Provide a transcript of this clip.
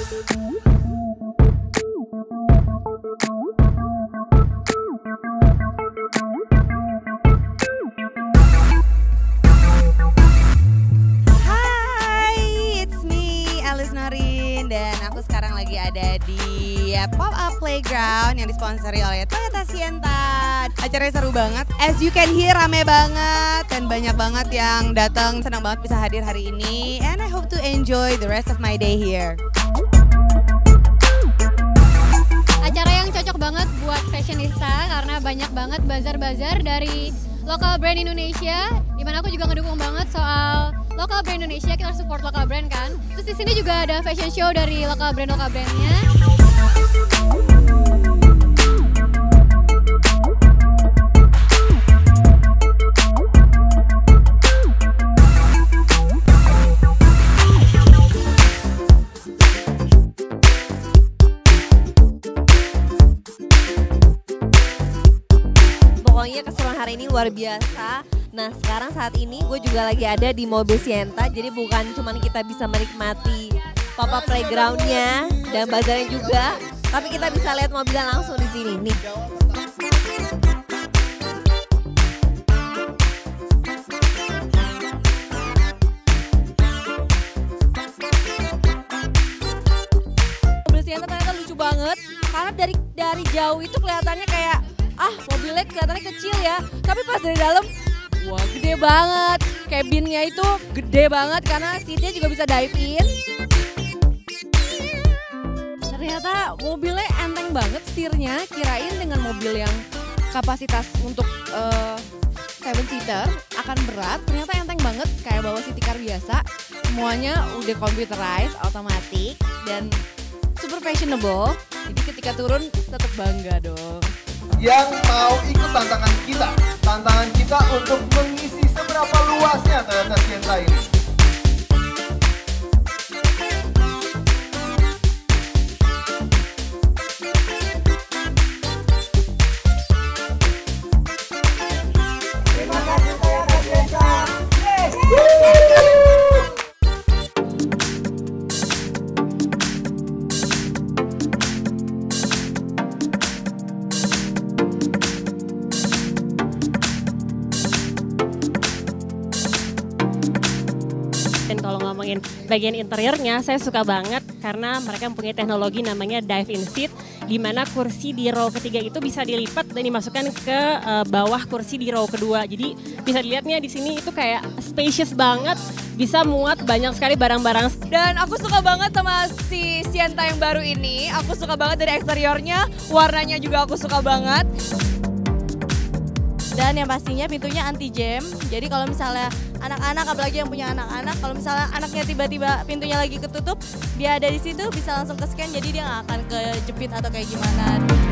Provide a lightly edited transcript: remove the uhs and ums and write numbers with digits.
Dan aku sekarang lagi ada di pop-up playground yang disponsori oleh Toyota Sienta. Acaranya seru banget, as you can hear rame banget dan banyak banget yang datang. Senang banget bisa hadir hari ini, and I hope to enjoy the rest of my day here. Acara yang cocok banget buat fashionista karena banyak banget bazar-bazar dari lokal brand Indonesia, dimana aku juga ngedukung banget soal lokal brand Indonesia, kita harus support lokal brand kan. Terus di sini juga ada fashion show dari lokal brandnya. Pokoknya keseruan hari ini luar biasa. Nah sekarang saat ini gue juga lagi ada di mobil Sienta. Jadi bukan cuma kita bisa menikmati pop-up playgroundnya dan bazarnya juga, tapi kita bisa lihat mobilnya langsung di sini nih. Mobil Sienta ternyata lucu banget karena dari jauh itu kelihatannya kayak mobilnya kelihatannya kecil ya, tapi pas dari dalam wah gede banget. Cabinnya itu gede banget karena seatnya juga bisa dive in. Ternyata mobilnya enteng banget setirnya, kirain dengan mobil yang kapasitas untuk 7-seater akan berat, ternyata enteng banget kayak bawa city car biasa. Semuanya udah computerized, otomatis dan super fashionable. Jadi ketika turun tetap bangga dong. Yang mau ikut tantangan kita untuk mengisi seberapa luasnya Toyota Sienta ini. Terima kasih Toyota Sienta. Dan kalau ngomongin bagian interiornya, saya suka banget karena mereka mempunyai teknologi namanya dive-in seat, di mana kursi di row ketiga itu bisa dilipat dan dimasukkan ke bawah kursi di row kedua. Jadi bisa dilihatnya di sini itu kayak spacious banget, bisa muat banyak sekali barang-barang. Dan aku suka banget sama si Sienta yang baru ini. Aku suka banget dari eksteriornya, warnanya juga aku suka banget. Dan yang pastinya pintunya anti jam, jadi kalau misalnya anak-anak, apalagi yang punya anak-anak, kalau misalnya anaknya tiba-tiba pintunya lagi ketutup, dia ada di situ bisa langsung ke scan, jadi dia nggak akan kejepit atau kayak gimana.